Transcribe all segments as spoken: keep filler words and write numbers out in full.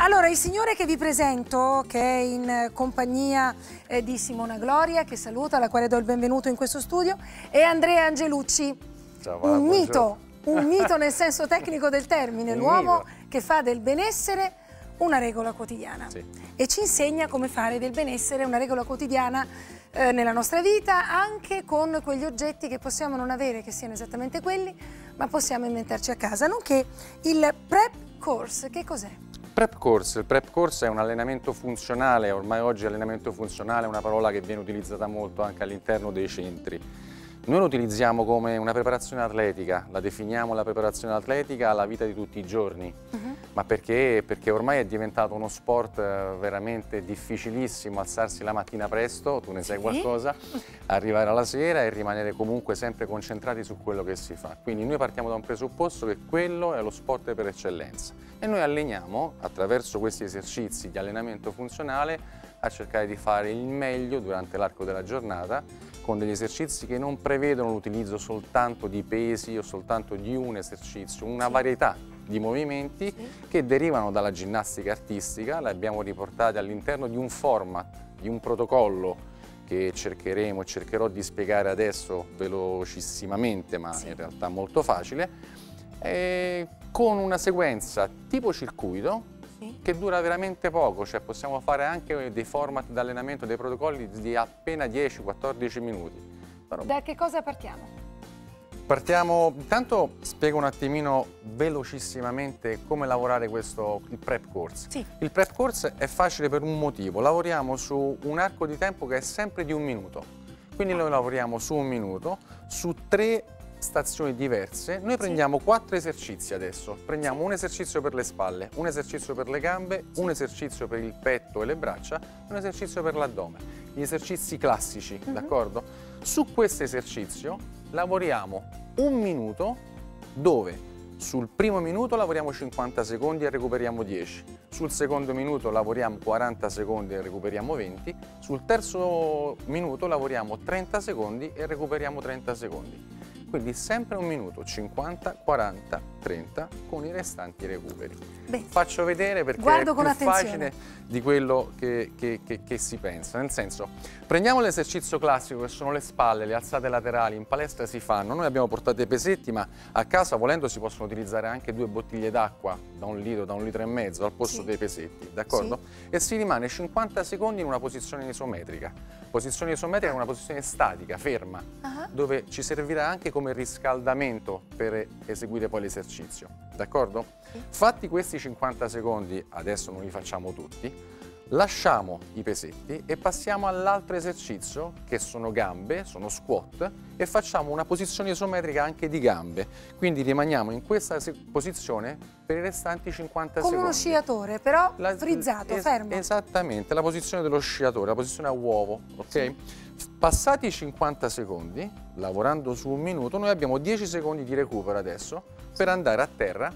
Allora, il signore che vi presento, che è in compagnia eh, di Simona Gloria, che saluto, alla quale do il benvenuto in questo studio, è Andrea Angelucci. Ciao, Vala, un mito, un mito nel senso tecnico del termine, l'uomo che fa del benessere una regola quotidiana, sì, e ci insegna come fare del benessere una regola quotidiana eh, nella nostra vita, anche con quegli oggetti che possiamo non avere che siano esattamente quelli, ma possiamo inventarci a casa, nonché il prep course. Che cos'è? Prep course. Il prep course è un allenamento funzionale. Ormai oggi allenamento funzionale è una parola che viene utilizzata molto anche all'interno dei centri. Noi lo utilizziamo come una preparazione atletica, la definiamo la preparazione atletica alla vita di tutti i giorni. Uh-huh. Ma perché? Perché ormai è diventato uno sport veramente difficilissimo alzarsi la mattina presto, tu ne sai qualcosa, arrivare alla sera e rimanere comunque sempre concentrati su quello che si fa. Quindi noi partiamo da un presupposto che quello è lo sport per eccellenza e noi alleniamo attraverso questi esercizi di allenamento funzionale a cercare di fare il meglio durante l'arco della giornata con degli esercizi che non prevedono l'utilizzo soltanto di pesi o soltanto di un esercizio, una varietà di movimenti sì. che derivano dalla ginnastica artistica, le abbiamo riportate all'interno di un format, di un protocollo che cercheremo e cercherò di spiegare adesso velocissimamente, ma sì. in realtà molto facile, e con una sequenza tipo circuito che dura veramente poco, cioè possiamo fare anche dei format di allenamento, dei protocolli di appena dieci quattordici minuti. Però... Da che cosa partiamo? Partiamo, intanto spiego un attimino velocissimamente come lavorare questo, il prep course. Sì. Il prep course è facile per un motivo, lavoriamo su un arco di tempo che è sempre di un minuto, quindi noi lavoriamo su un minuto, su tre stazioni diverse. Noi prendiamo sì. quattro esercizi adesso, prendiamo sì. un esercizio per le spalle, un esercizio per le gambe, sì. un esercizio per il petto e le braccia, un esercizio per l'addome, gli esercizi classici, uh-huh. d'accordo? Su questo esercizio lavoriamo un minuto dove sul primo minuto lavoriamo cinquanta secondi e recuperiamo dieci, sul secondo minuto lavoriamo quaranta secondi e recuperiamo venti, sul terzo minuto lavoriamo trenta secondi e recuperiamo trenta secondi. Quindi sempre un minuto, cinquanta, quaranta, trenta, con i restanti recuperi. Beh, faccio vedere perché è più attenzione. facile di quello che, che, che, che si pensa. Nel senso, prendiamo l'esercizio classico che sono le spalle, le alzate laterali, in palestra si fanno. Noi abbiamo portato i pesetti, ma a casa volendo si possono utilizzare anche due bottiglie d'acqua da un litro, da un litro e mezzo al posto sì. dei pesetti, d'accordo? Sì. E si rimane cinquanta secondi in una posizione isometrica. Posizione isometrica è una posizione statica, ferma, uh-huh. dove ci servirà anche come riscaldamento per eseguire poi l'esercizio, d'accordo? Sì. Fatti questi cinquanta secondi, adesso non li facciamo tutti, lasciamo i pesetti e passiamo all'altro esercizio che sono gambe, sono squat, e facciamo una posizione isometrica anche di gambe, quindi rimaniamo in questa posizione per i restanti cinquanta secondi. Come uno sciatore, però la, frizzato, es fermo. Esattamente, la posizione dello sciatore, la posizione a uovo, ok? Sì. Passati i cinquanta secondi, lavorando su un minuto, noi abbiamo dieci secondi di recupero adesso per andare a terra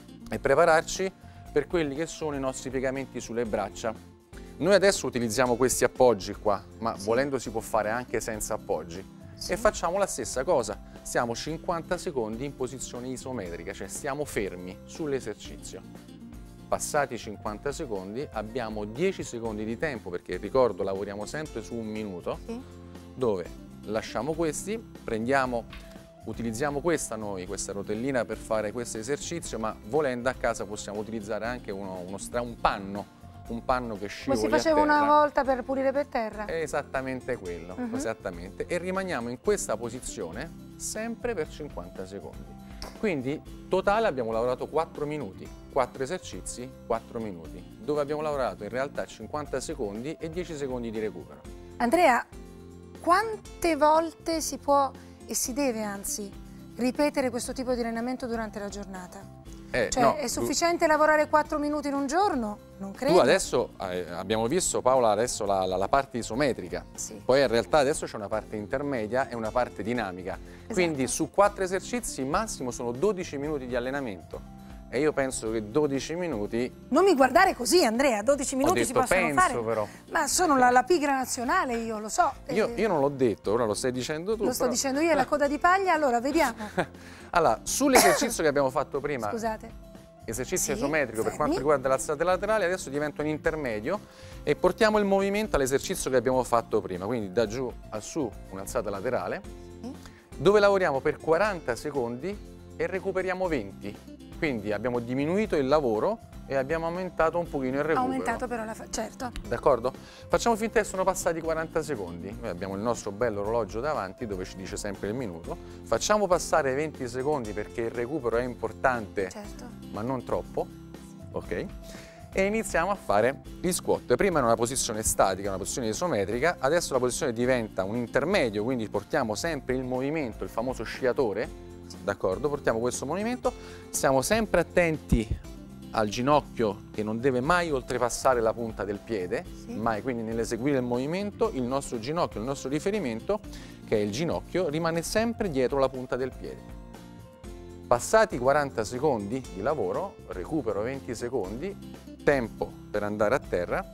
e prepararci per quelli che sono i nostri piegamenti sulle braccia. Noi adesso utilizziamo questi appoggi qua, ma sì. volendo si può fare anche senza appoggi. Sì. E facciamo la stessa cosa, stiamo cinquanta secondi in posizione isometrica, cioè stiamo fermi sull'esercizio. Passati i cinquanta secondi abbiamo dieci secondi di tempo, perché ricordo lavoriamo sempre su un minuto, sì. dove lasciamo questi, prendiamo, utilizziamo questa noi, questa rotellina per fare questo esercizio, ma volendo a casa possiamo utilizzare anche uno, uno stra, un panno, un panno che scivoli a terra. Come si faceva una volta per pulire per terra? È esattamente quello, uh-huh. esattamente. E rimaniamo in questa posizione sempre per cinquanta secondi. Quindi totale abbiamo lavorato quattro minuti, quattro esercizi, quattro minuti, dove abbiamo lavorato in realtà cinquanta secondi e dieci secondi di recupero. Andrea, quante volte si può e si deve anzi ripetere questo tipo di allenamento durante la giornata? Eh, cioè, no, è sufficiente tu... lavorare quattro minuti in un giorno? Non credo. Tu adesso, eh, abbiamo visto Paola adesso la, la, la parte isometrica, sì. poi in realtà adesso c'è una parte intermedia e una parte dinamica, esatto. quindi su quattro esercizi massimo sono dodici minuti di allenamento. E io penso che dodici minuti... Non mi guardare così, Andrea, dodici minuti detto, si possono penso, fare. Però. Ma sono la, la pigra nazionale, io lo so. Io, io non l'ho detto, ora lo stai dicendo tu. Lo sto però... dicendo io, è la coda di paglia, allora vediamo. Allora, sull'esercizio che abbiamo fatto prima... Scusate. esercizio sì, isometrico per fermi. quanto riguarda l'alzata laterale, adesso diventa un intermedio e portiamo il movimento all'esercizio che abbiamo fatto prima, quindi da giù a su un'alzata laterale, sì, dove lavoriamo per quaranta secondi e recuperiamo venti. Quindi abbiamo diminuito il lavoro e abbiamo aumentato un pochino il recupero. Aumentato però la fa... certo. D'accordo? Facciamo finta che sono passati quaranta secondi. Noi abbiamo il nostro bello orologio davanti dove ci dice sempre il minuto. Facciamo passare venti secondi perché il recupero è importante, certo, ma non troppo. Ok? E iniziamo a fare gli squat. Prima era una posizione statica, una posizione isometrica, adesso la posizione diventa un intermedio, quindi portiamo sempre il movimento, il famoso sciatore. D'accordo? Portiamo questo movimento, stiamo sempre attenti al ginocchio che non deve mai oltrepassare la punta del piede, sì, mai, quindi nell'eseguire il movimento il nostro ginocchio, il nostro riferimento, che è il ginocchio, rimane sempre dietro la punta del piede. Passati quaranta secondi di lavoro, recupero venti secondi, tempo per andare a terra,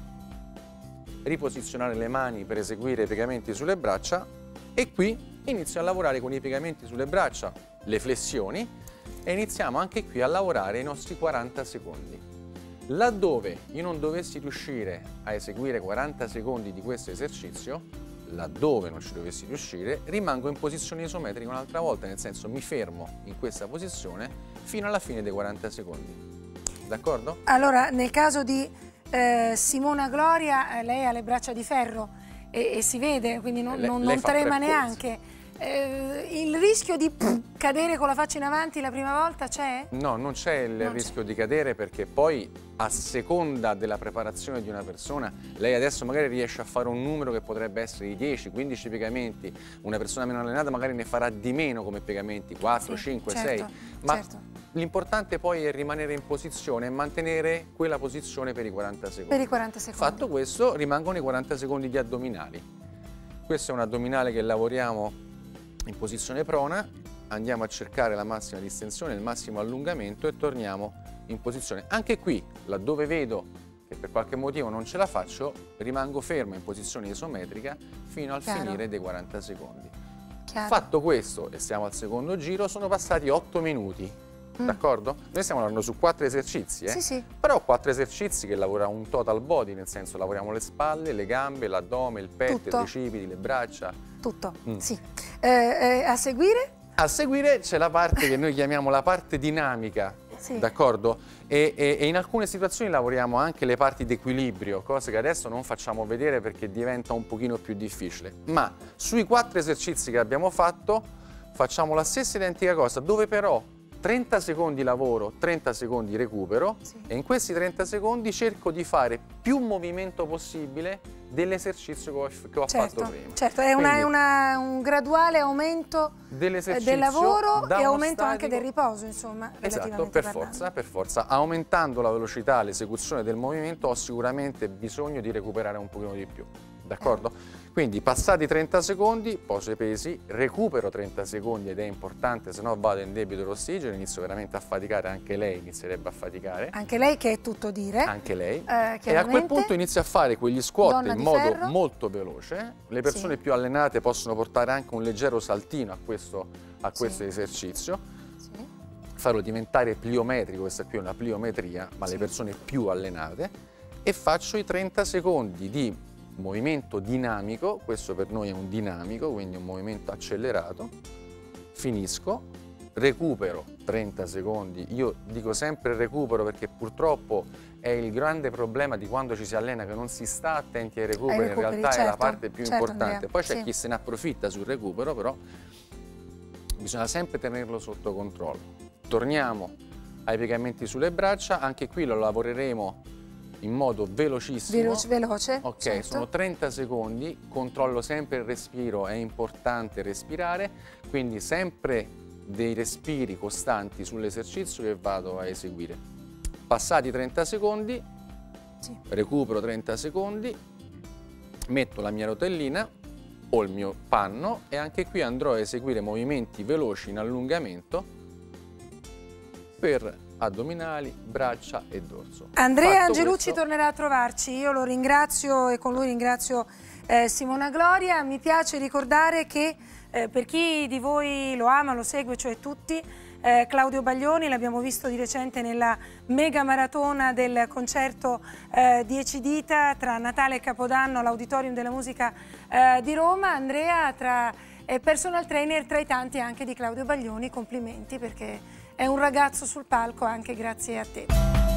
riposizionare le mani per eseguire i piegamenti sulle braccia e qui inizio a lavorare con i piegamenti sulle braccia, le flessioni e iniziamo anche qui a lavorare i nostri quaranta secondi. Laddove io non dovessi riuscire a eseguire quaranta secondi di questo esercizio, laddove non ci dovessi riuscire, rimango in posizione isometrica un'altra volta, nel senso mi fermo in questa posizione fino alla fine dei quaranta secondi. D'accordo? Allora, nel caso di eh, Simona Gloria, eh, lei ha le braccia di ferro e, e si vede, quindi non, lei, non, lei non trema neanche. Eh, il rischio di pff, cadere con la faccia in avanti la prima volta c'è? No, non c'è il rischio di cadere perché poi a seconda della preparazione di una persona, lei adesso magari riesce a fare un numero che potrebbe essere di dieci quindici piegamenti, una persona meno allenata magari ne farà di meno come piegamenti, quattro, sì, cinque, certo, sei, ma certo, l'importante poi è rimanere in posizione e mantenere quella posizione per i quaranta secondi. Per i quaranta secondi. Fatto questo, rimangono i quaranta secondi di addominali. Questo è un addominale che lavoriamo in posizione prona, andiamo a cercare la massima distensione, il massimo allungamento e torniamo in posizione. Anche qui, laddove vedo che per qualche motivo non ce la faccio, rimango fermo in posizione isometrica fino al Chiaro. finire dei quaranta secondi. Chiaro. Fatto questo, e siamo al secondo giro, sono passati otto minuti. Mm. D'accordo? Noi stiamo lavorando su quattro esercizi, eh? Sì, sì. Però quattro esercizi che lavora un total body, nel senso lavoriamo le spalle, le gambe, l'addome, il petto, i tricipiti, le braccia. Tutto, mm. sì. Eh, eh, a seguire? A seguire c'è la parte che noi chiamiamo la parte dinamica, sì, d'accordo? E, e, e in alcune situazioni lavoriamo anche le parti d'equilibrio, cose che adesso non facciamo vedere perché diventa un pochino più difficile. Ma sui quattro esercizi che abbiamo fatto facciamo la stessa identica cosa, dove però trenta secondi lavoro, trenta secondi recupero, sì, e in questi trenta secondi cerco di fare più movimento possibile dell'esercizio che ho, che ho certo, fatto prima. Certo, è una, una, un graduale aumento del lavoro e aumento statico, anche del riposo, insomma. Esatto, per forza, per forza. Aumentando la velocità, l'esecuzione del movimento ho sicuramente bisogno di recuperare un pochino di più. D'accordo? Eh. Quindi passati trenta secondi, poso i pesi, recupero trenta secondi ed è importante, se no vado in debito d'ossigeno, inizio veramente a faticare, anche lei inizierebbe a faticare. Anche lei che è tutto dire. Anche lei. Eh, e a quel punto inizio a fare quegli squat in modo ferro. molto veloce. Le persone sì. più allenate possono portare anche un leggero saltino a questo, a questo sì. esercizio. Sì. Farlo diventare pliometrico, questa qui è una pliometria, ma sì. le persone più allenate. E faccio i trenta secondi di movimento dinamico, questo per noi è un dinamico, quindi un movimento accelerato, finisco, recupero trenta secondi, io dico sempre recupero perché purtroppo è il grande problema di quando ci si allena che non si sta attenti ai recuperi, ai recuperi in realtà certo, è la parte più certo, importante, Andrea. Poi c'è sì. chi se ne approfitta sul recupero, però bisogna sempre tenerlo sotto controllo. Torniamo ai piegamenti sulle braccia, anche qui lo lavoreremo in modo velocissimo. Veloce, veloce. Ok, certo. sono trenta secondi, controllo sempre il respiro, è importante respirare, quindi sempre dei respiri costanti sull'esercizio che vado a eseguire. Passati trenta secondi, sì. recupero trenta secondi, metto la mia rotellina o il mio panno e anche qui andrò a eseguire movimenti veloci in allungamento per addominali, braccia e dorso. Andrea Fatto Angelucci questo... tornerà a trovarci, io lo ringrazio e con lui ringrazio eh, Simona Gloria. Mi piace ricordare che eh, per chi di voi lo ama, lo segue, cioè tutti, eh, Claudio Baglioni, l'abbiamo visto di recente nella mega maratona del concerto eh, dieci dita tra Natale e Capodanno all'Auditorium della Musica eh, di Roma. Andrea, tra eh, personal trainer tra i tanti anche di Claudio Baglioni, complimenti perché è un ragazzo sul palco anche grazie a te.